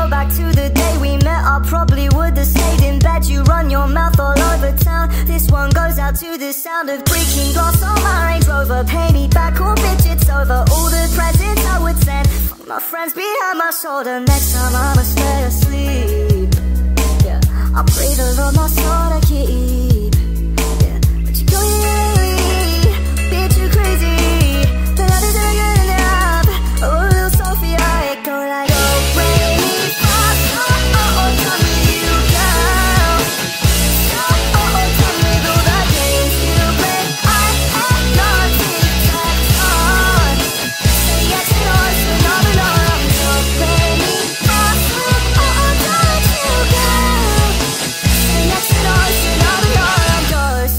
go back to the day we met, I probably would have stayed in bed. You run your mouth all over town. This one goes out to the sound of breaking glass on my Range Rover. Pay me back or bitch, it's over. All the presents I would send from my friends behind my shoulder. Next time I'ma stay asleep. Yeah, I pray the Lord my soul to keep. Yeah, but you go bitch, you crazy. The love isn't good enough. Oh, little Sophia, it go like oh, rain me fast. Oh, oh, oh, tell me you girl. Oh, oh, oh, tell me though the games you play. I have not tic-tac on. Say yes and no, it's another alarm. So rain me fast. Oh, oh, don't you girl. Say yes and no, it's another alarm. Ghost.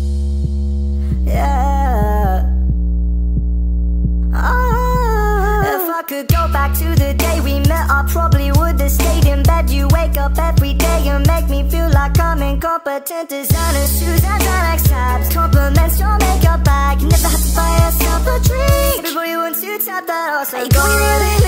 Yeah. If I could go back to the day we met, I probably would have stayed in bed. You wake up every day and make me feel like I'm incompetent. Designer shoes and Xanax tabs, compliments your makeup bag. Never have to buy yourself a drink. Everybody wants to tap that ass. I go